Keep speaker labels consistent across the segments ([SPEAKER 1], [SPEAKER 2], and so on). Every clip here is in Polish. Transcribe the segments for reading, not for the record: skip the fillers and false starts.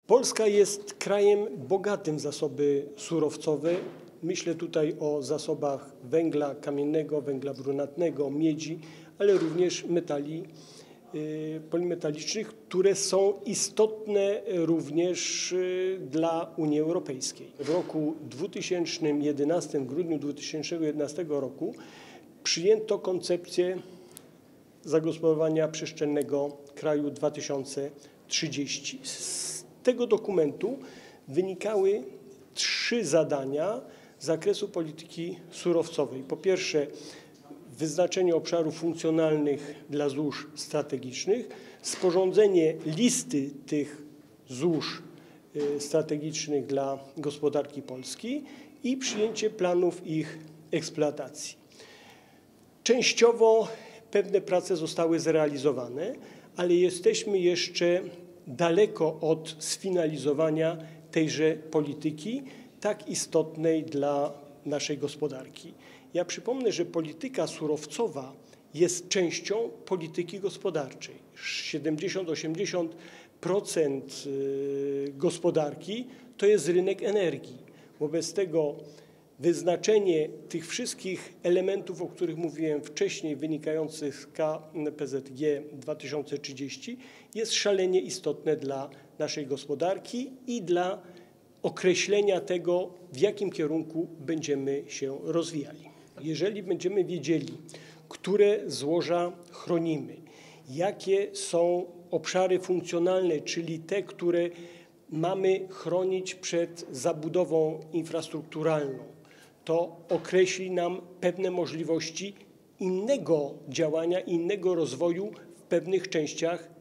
[SPEAKER 1] Polska jest krajem bogatym w zasoby surowcowe. Myślę tutaj o zasobach węgla kamiennego, węgla brunatnego, miedzi, ale również metali polimetalicznych, które są istotne również dla Unii Europejskiej. W roku 2011, w grudniu 2011 roku przyjęto koncepcję zagospodarowania przestrzennego kraju 2030. Z tego dokumentu wynikały 3 zadania z zakresu polityki surowcowej. Po pierwsze, wyznaczenie obszarów funkcjonalnych dla złóż strategicznych, sporządzenie listy tych złóż strategicznych dla gospodarki Polski i przyjęcie planów ich eksploatacji. Częściowo pewne prace zostały zrealizowane, ale jesteśmy jeszcze daleko od sfinalizowania tejże polityki, tak istotnej dla naszej gospodarki. Ja przypomnę, że polityka surowcowa jest częścią polityki gospodarczej. 70–80% gospodarki to jest rynek energii. Wobec tego wyznaczenie tych wszystkich elementów, o których mówiłem wcześniej, wynikających z KPZG 2030 jest szalenie istotne dla naszej gospodarki i dla określenia tego, w jakim kierunku będziemy się rozwijali. Jeżeli będziemy wiedzieli, które złoża chronimy, jakie są obszary funkcjonalne, czyli te, które mamy chronić przed zabudową infrastrukturalną, to określi nam pewne możliwości innego działania, innego rozwoju w pewnych częściach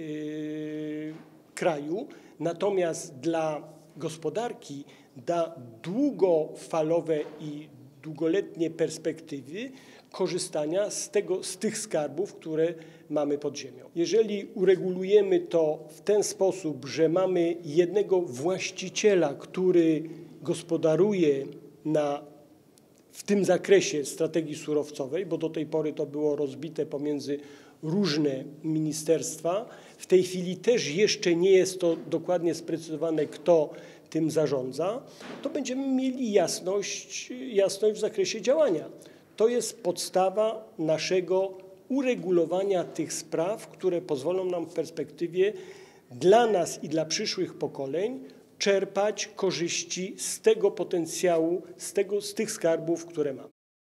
[SPEAKER 1] kraju. Natomiast dla gospodarki da długofalowe i długoletnie perspektywy korzystania z tych skarbów, które mamy pod ziemią. Jeżeli uregulujemy to w ten sposób, że mamy jednego właściciela, który gospodaruje w tym zakresie strategii surowcowej, bo do tej pory to było rozbite pomiędzy różne ministerstwa. W tej chwili też jeszcze nie jest to dokładnie sprecyzowane, kto tym zarządza, to będziemy mieli jasność w zakresie działania. To jest podstawa naszego uregulowania tych spraw, które pozwolą nam w perspektywie dla nas i dla przyszłych pokoleń czerpać korzyści z tego potencjału, z tych skarbów, które mamy.